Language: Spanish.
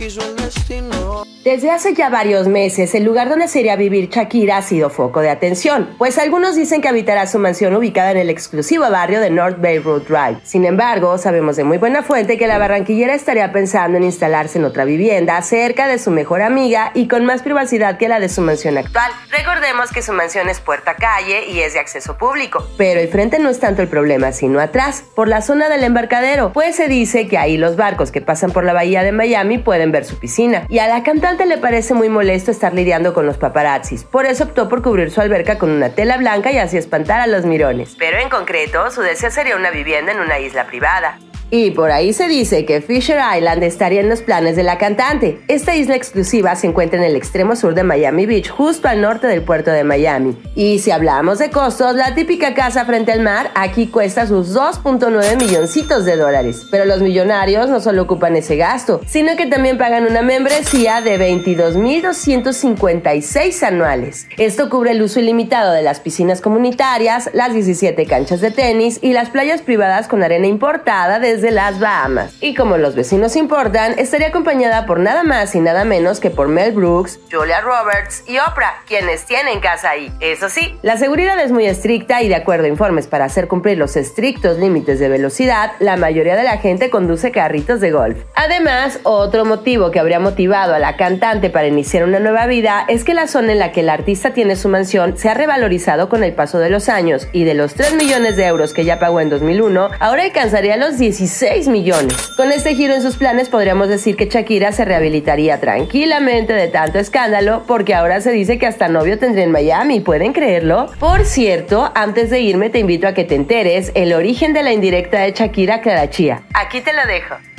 quiso el destino. Desde hace ya varios meses, el lugar donde se iría a vivir Shakira ha sido foco de atención, pues algunos dicen que habitará su mansión ubicada en el exclusivo barrio de North Bay Road Drive. Sin embargo, sabemos de muy buena fuente que la barranquillera estaría pensando en instalarse en otra vivienda cerca de su mejor amiga y con más privacidad que la de su mansión actual. Recordemos que su mansión es puerta calle y es de acceso público, pero el frente no es tanto el problema, sino atrás, por la zona del embarcadero, pues se dice que ahí los barcos que pasan por la bahía de Miami pueden ver su piscina, y a la cantante le parece muy molesto estar lidiando con los paparazzis, por eso optó por cubrir su alberca con una tela blanca y así espantar a los mirones. Pero en concreto, su deseo sería una vivienda en una isla privada. Y por ahí se dice que Fisher Island estaría en los planes de la cantante. Esta isla exclusiva se encuentra en el extremo sur de Miami Beach, justo al norte del puerto de Miami. Y si hablamos de costos, la típica casa frente al mar aquí cuesta sus 2.9 milloncitos de dólares. Pero los millonarios no solo ocupan ese gasto, sino que también pagan una membresía de $22,256 anuales. Esto cubre el uso ilimitado de las piscinas comunitarias, las 17 canchas de tenis y las playas privadas con arena importada desde las Bahamas. Y como los vecinos importan, estaría acompañada por nada más y nada menos que por Mel Brooks, Julia Roberts y Oprah, quienes tienen casa ahí. Eso sí, la seguridad es muy estricta y de acuerdo a informes para hacer cumplir los estrictos límites de velocidad, la mayoría de la gente conduce carritos de golf. Además, otro motivo que habría motivado a la cantante para iniciar una nueva vida es que la zona en la que el artista tiene su mansión se ha revalorizado con el paso de los años y de los 3 millones de euros que ya pagó en 2001, ahora alcanzaría los 16 millones. Con este giro en sus planes podríamos decir que Shakira se rehabilitaría tranquilamente de tanto escándalo, porque ahora se dice que hasta novio tendría en Miami, ¿pueden creerlo? Por cierto, antes de irme te invito a que te enteres el origen de la indirecta de Shakira a Clara Chía. Aquí te lo dejo.